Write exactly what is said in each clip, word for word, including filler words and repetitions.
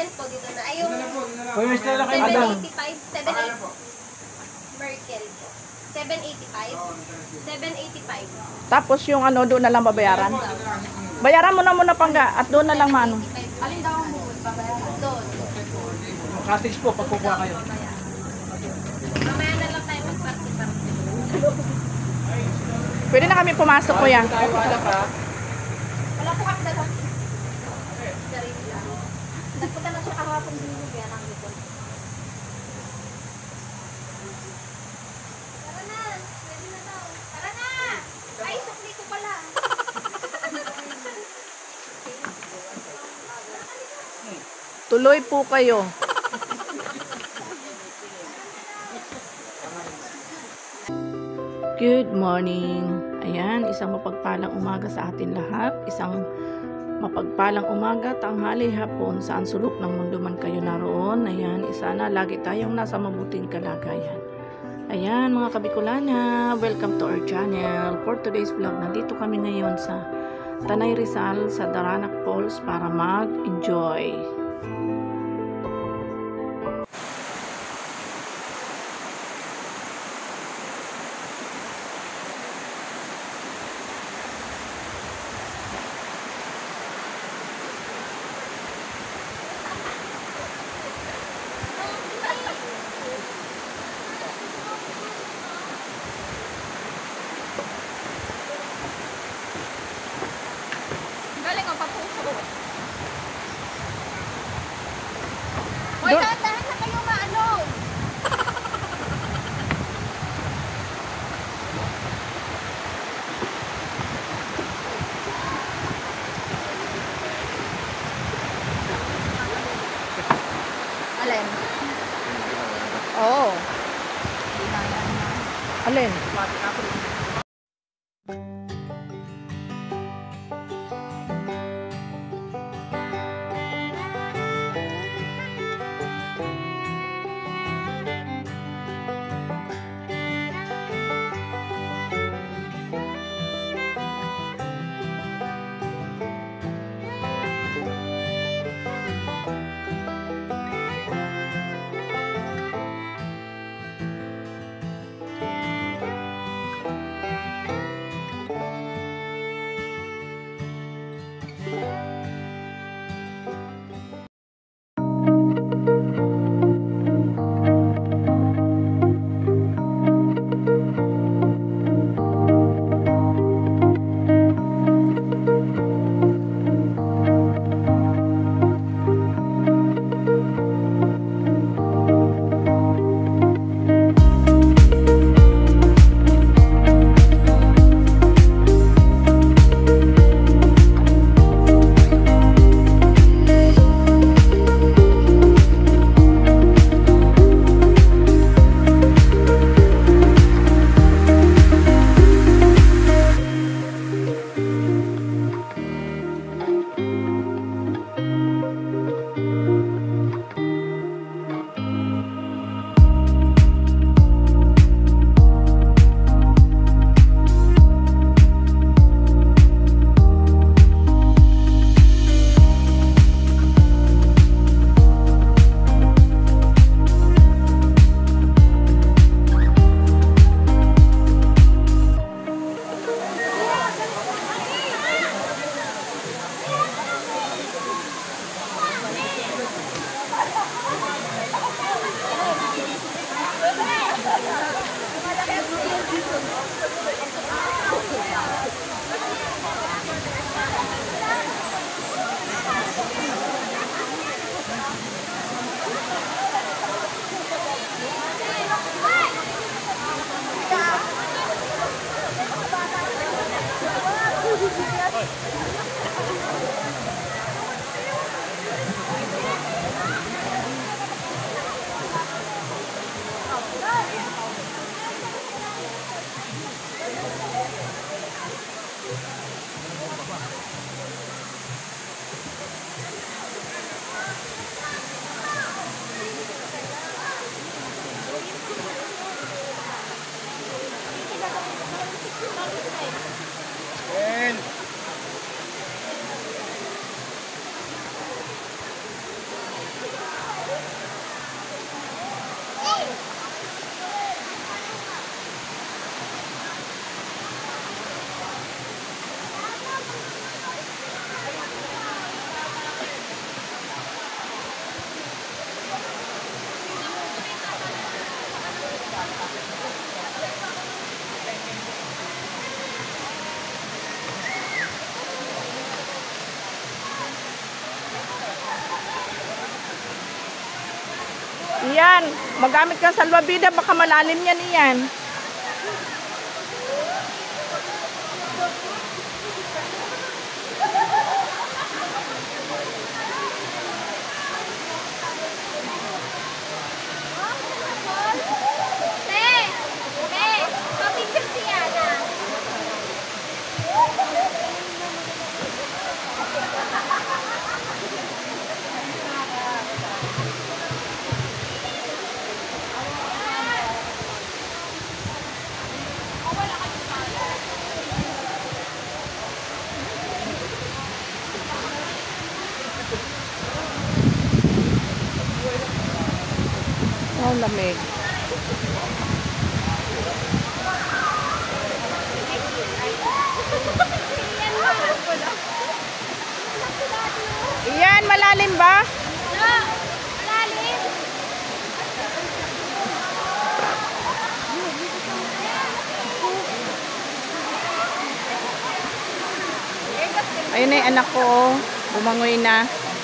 po dito na. Ay, yung seven eighty-five, seven eighty. Merkel po. seven eighty-five. seven eighty-five. Tapos yung ano, doon na lang babayaran. Bayaran mo na muna pangga at doon na lang mano. Alin daw mo? Doon. Cottage po, pagkukuha kayo. Mamaya na lang tayo mag-party-party. Pwede na kami pumasok ko yan. Wala po kasi dalawa. Sarili lang. Nagpunta na siya kahapon din yung yan ang dito. Tara na! Pwede na daw. Tara na! Ay, sukli ko pala. Tuloy po kayo. Good morning. Ayan, isang mapagpalang umaga sa atin lahat. Isang mapagpalang umaga, tanghali, hapon, saan sulok ng mundo man kayo naroon. Ayan, sana lagi tayong nasa mabuting kalagayan. Ayan, mga Kabicolana, welcome to our channel. For today's vlog, nandito kami ngayon sa Tanay Rizal, sa Daranac Falls para mag-enjoy. Hoy, dahan-dahan na kayo maano. Alin? Oh. Alin? Iyan, magamit ka salvavida, baka malalim yan iyan. Te! Te! Papicture si Yana. Oh, lamig. Iyan, malalim ba? No! Malalim! Ayun na yung anak ko, oh. Bumangoy na.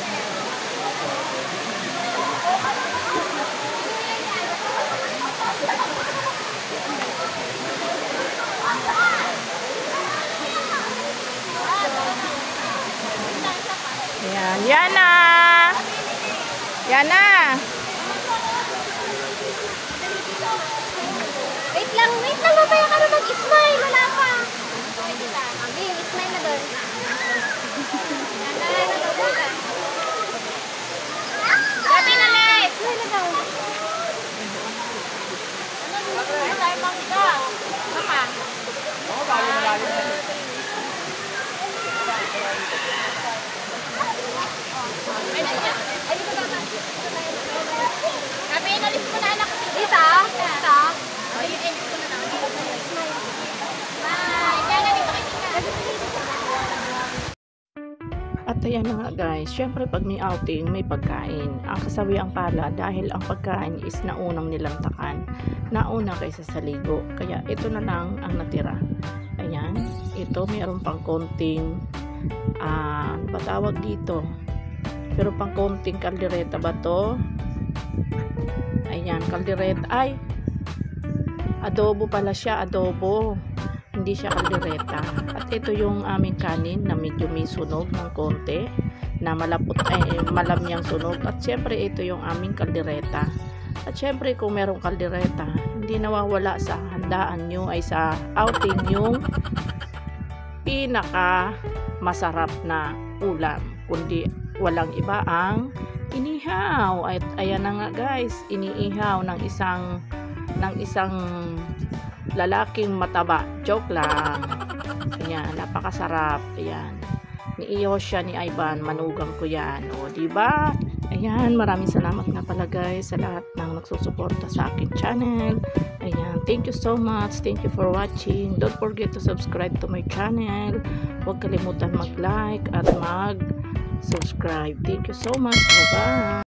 Ayan, Yana! Yana! Wait lang, wait lang. Mamaya ka na mag-smile. Wala pa. Pwede ba? Abi, smile na doon. Gabi na, Les! Smile na daw. Ano tayo bang ka? Baka? Oo, bago malalim na. Gabi, nalis ko na anak. Dito? Dito? Ayun, edit ko na lang. Bye! Kaya na dito kayo ka. At ayan na nga guys, syempre pag may outing, may pagkain. Ang kasawiang pala dahil ang pagkain is naunang nilantakan. Nauna kaysa sa ligo. Kaya ito na lang ang natira. Ayan, ito mayroon pang konting, ah, ano ba tawag dito? Pero pang konting kaldereta ba to? Ayan, kaldereta. Ay, adobo pala siya, adobo. Hindi siya kaldereta. At ito yung aming kanin na medyo may sunog ng konti, na malapot ay malamyang sunog. At syempre ito yung aming kaldereta. At syempre kung merong kaldereta, hindi nawawala sa handaan nyo ay sa outing yung pinaka masarap na ulam, kundi walang iba ang inihaw. At ayan na nga guys, iniihaw ng isang ng isang lalaking mataba. Joke lang. Ayan, napakasarap. Ayan. Ni Iyosha, ni Ivan, manugang ko yan. O, diba? Ayan, maraming salamat nga pala guys sa lahat ng nagsusuporta sa akin channel. Ayan, thank you so much. Thank you for watching. Don't forget to subscribe to my channel. Huwag kalimutan mag-like at mag-subscribe. Thank you so much. Bye-bye.